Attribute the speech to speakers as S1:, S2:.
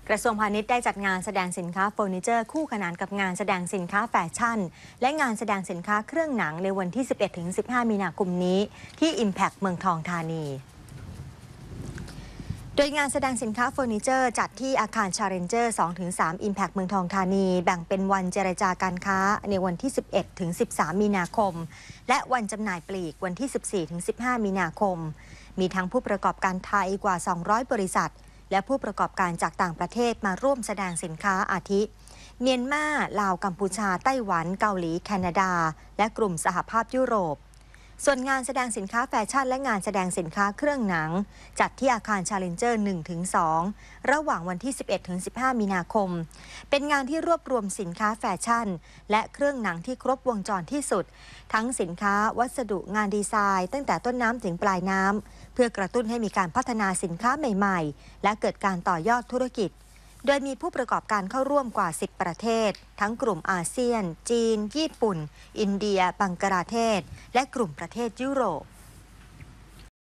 S1: กระทรวงพาณิชย์ได้จัดงานแสดงสินค้าเฟอร์นิเจอร์คู่ขนานกับงานแสดงสินค้าแฟชั่นและงานแสดงสินค้าเครื่องหนังในวันที่ 11-15 มีนาคมนี้ที่ Impact เมืองทองธานีโดยงานแสดงสินค้าเฟอร์นิเจอร์จัดที่อาคาร Challenger 2-3 Impact เมืองทองธานีแบ่งเป็นวันเจรจาการค้าในวันที่ 11-13 มีนาคมและวันจำหน่ายปลีกวันที่ 14-15 มีนาคมมีทั้งผู้ประกอบการไทยกว่า 200 บริษัทและผู้ประกอบการจากต่างประเทศมาร่วมแสดงสินค้าอาทิเมียนมาลาวกัมพูชาไต้หวันเกาหลีแคนาดาและกลุ่มสหภาพยุโรปส่วนงานแสดงสินค้าแฟชั่นและงานแสดงสินค้าเครื่องหนังจัดที่อาคาร Challenger 1-2 ระหว่างวันที่ 11-15 มีนาคมเป็นงานที่รวบรวมสินค้าแฟชั่นและเครื่องหนังที่ครบวงจรที่สุดทั้งสินค้าวัสดุงานดีไซน์ตั้งแต่ต้นน้ำถึงปลายน้ำเพื่อกระตุ้นให้มีการพัฒนาสินค้าใหม่ๆและเกิดการต่อยอดธุรกิจโดยมีผู้ประกอบการเข้าร่วมกว่า 10 ประเทศทั้งกลุ่มอาเซียนจีนญี่ปุ่นอินเดียบังกลาเทศและกลุ่มประเทศยุโรป